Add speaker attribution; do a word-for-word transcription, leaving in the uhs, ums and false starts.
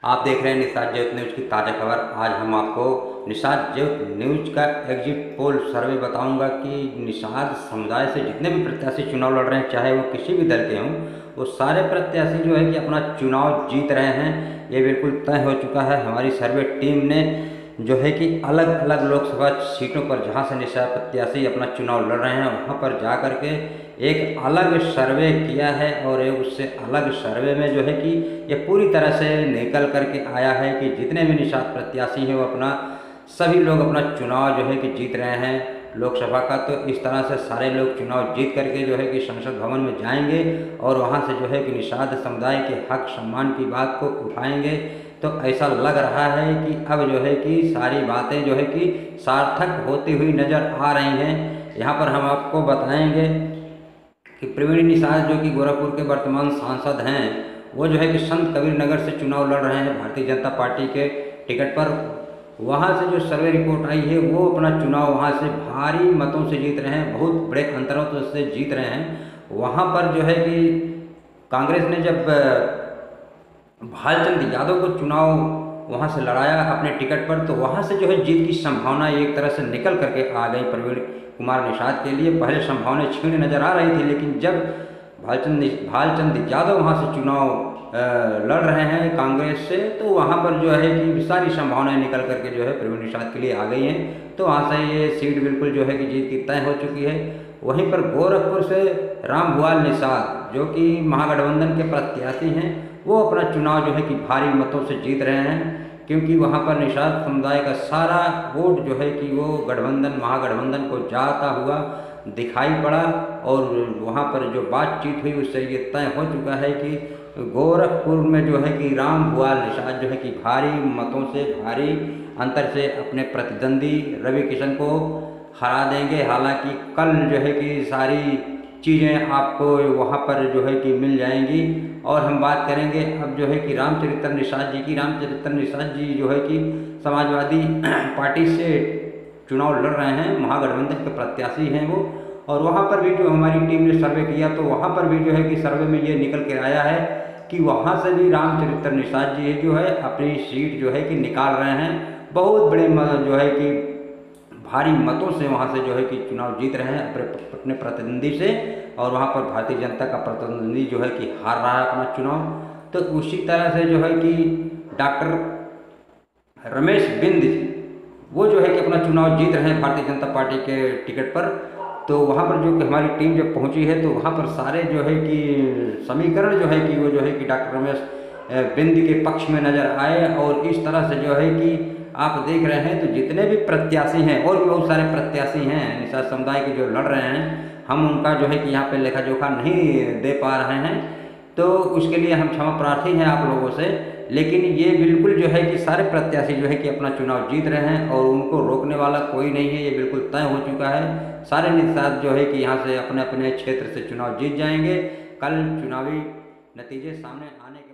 Speaker 1: आप देख रहे हैं निषाद ज्योति न्यूज की ताज़ा खबर। आज हम आपको निषाद ज्योति न्यूज का एग्जिट पोल सर्वे बताऊंगा कि निषाद समुदाय से जितने भी प्रत्याशी चुनाव लड़ रहे हैं, चाहे वो किसी भी दल के हों, वो सारे प्रत्याशी जो है कि अपना चुनाव जीत रहे हैं। ये बिल्कुल तय हो चुका है। हमारी सर्वे टीम ने जो है कि अलग अलग लोकसभा सीटों पर जहाँ से निषाद प्रत्याशी अपना चुनाव लड़ रहे हैं, वहाँ पर जा कर के एक अलग सर्वे किया है और एक उससे अलग सर्वे में जो है कि ये पूरी तरह से निकल करके आया है कि जितने भी निषाद प्रत्याशी हैं वो अपना सभी लोग अपना चुनाव जो है कि जीत रहे हैं लोकसभा का। तो इस तरह से सारे लोग चुनाव जीत करके जो है कि संसद भवन में जाएंगे और वहाँ से जो है कि निषाद समुदाय के हक सम्मान की बात को उठाएंगे। तो ऐसा लग रहा है कि अब जो है कि सारी बातें जो है कि सार्थक होती हुई नज़र आ रही हैं। यहाँ पर हम आपको बताएंगे कि प्रवीण निषाद जो कि गोरखपुर के वर्तमान सांसद हैं, वो जो है कि संत कबीर नगर से चुनाव लड़ रहे हैं भारतीय जनता पार्टी के टिकट पर। वहाँ से जो सर्वे रिपोर्ट आई है वो अपना चुनाव वहाँ से भारी मतों से जीत रहे हैं, बहुत बड़े अंतरों से जीत रहे हैं। वहाँ पर जो है कि कांग्रेस ने जब भालचंद यादव को चुनाव वहाँ से लड़ाया अपने टिकट पर, तो वहाँ से जो है जीत की संभावना एक तरह से निकल करके आ गई प्रवीण कुमार निषाद के लिए। पहले संभावनाएं क्षीण नजर आ रही थी, लेकिन जब भालचंद भालचंद यादव वहाँ से चुनाव लड़ रहे हैं कांग्रेस से, तो वहाँ पर जो है कि सारी संभावनाएं निकल करके जो है प्रवीण निषाद के लिए आ गई हैं। तो वहाँ से ये सीट बिल्कुल जो है कि जीत की तय हो चुकी है। वहीं पर गोरखपुर से राम भुआल निषाद जो कि महागठबंधन के प्रत्याशी हैं, वो अपना चुनाव जो है कि भारी मतों से जीत रहे हैं, क्योंकि वहाँ पर निषाद समुदाय का सारा वोट जो है कि वो गठबंधन महागठबंधन को जाता हुआ दिखाई पड़ा। और वहाँ पर जो बातचीत हुई उससे ये तय हो चुका है कि गोरखपुर में जो है कि राम भुआल निषाद जो है कि भारी मतों से भारी अंतर से अपने प्रतिद्वंदी रवि किशन को हरा देंगे। हालांकि कल जो है कि सारी चीज़ें आपको वहाँ पर जो है कि मिल जाएंगी। और हम बात करेंगे अब जो है कि रामचरित्र निषाद जी की। रामचरित्र निषाद जी जो है कि समाजवादी पार्टी से चुनाव लड़ रहे हैं, महागठबंधन के प्रत्याशी हैं वो। और वहाँ पर भी जो हमारी टीम ने सर्वे किया, तो वहाँ पर भी जो है कि सर्वे में ये निकल के आया है कि वहाँ से भी रामचरित्र निषाद जी जो है अपनी सीट जो है कि निकाल रहे हैं। बहुत बड़े जो है कि भारी मतों से वहाँ से जो है कि चुनाव जीत रहे हैं अपने अपने प्रतिद्वंदी से। और वहाँ पर भारतीय जनता का प्रतिद्वंदी जो है कि हार रहा है अपना चुनाव। तो उसी तरह से जो है कि डॉक्टर रमेश बिंद जी वो जो है कि अपना चुनाव जीत रहे हैं भारतीय जनता पार्टी के टिकट पर। तो वहाँ पर जो कि हमारी टीम जब पहुँची है, तो वहाँ पर सारे जो है कि समीकरण जो है कि वो जो है कि डॉक्टर रमेश बिंद के पक्ष में नज़र आए। और इस तरह से जो है कि आप देख रहे हैं तो जितने भी प्रत्याशी हैं, और भी बहुत सारे प्रत्याशी हैं निषाद समुदाय के जो लड़ रहे हैं, हम उनका जो है कि यहाँ पे लेखा जोखा नहीं दे पा रहे हैं, तो उसके लिए हम क्षमा प्रार्थी हैं आप लोगों से। लेकिन ये बिल्कुल जो है कि सारे प्रत्याशी जो है कि अपना चुनाव जीत रहे हैं और उनको रोकने वाला कोई नहीं है। ये बिल्कुल तय हो चुका है। सारे निषाद जो है कि यहाँ से अपने अपने क्षेत्र से चुनाव जीत जाएंगे। कल चुनावी नतीजे सामने आने